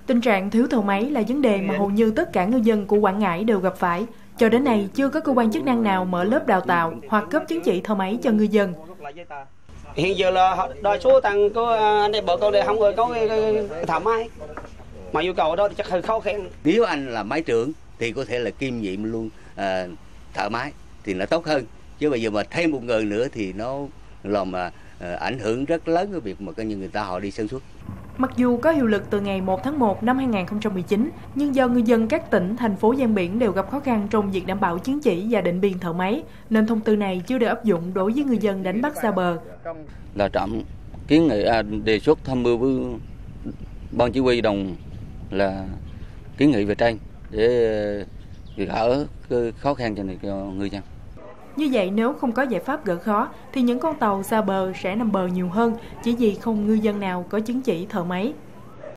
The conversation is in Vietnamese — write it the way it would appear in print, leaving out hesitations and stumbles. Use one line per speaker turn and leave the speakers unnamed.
Tình trạng thiếu thợ máy là vấn đề mà hầu như tất cả ngư dân của Quảng Ngãi đều gặp phải. Cho đến nay, chưa có cơ quan chức năng nào mở lớp đào tạo hoặc cấp chứng chỉ thợ máy cho ngư dân.
Hiện giờ là đa số thằng có anh em bà con đều không có thợ máy, mà yêu cầu đó thì chắc hơi khó khăn.
Nếu anh là máy trưởng thì có thể là kiêm nhiệm luôn thợ máy thì nó tốt hơn. Chứ bây giờ mà thêm một người nữa thì nó làm ảnh hưởng rất lớn cái việc mà coi như người ta họ đi sản xuất.
Mặc dù có hiệu lực từ ngày 1 tháng 1 năm 2019, nhưng do ngư dân các tỉnh, thành phố ven biển đều gặp khó khăn trong việc đảm bảo chứng chỉ và định biên thợ máy, nên thông tư này chưa được áp dụng đối với ngư dân đánh bắt xa bờ.
Là trạm kiến nghị đề xuất tham mưu với ban chỉ huy đồng là kiến nghị về trên để gỡ khó khăn cho ngư dân.
Như vậy, nếu không có giải pháp gỡ khó, thì những con tàu xa bờ sẽ nằm bờ nhiều hơn, chỉ vì không ngư dân nào có chứng chỉ thợ máy.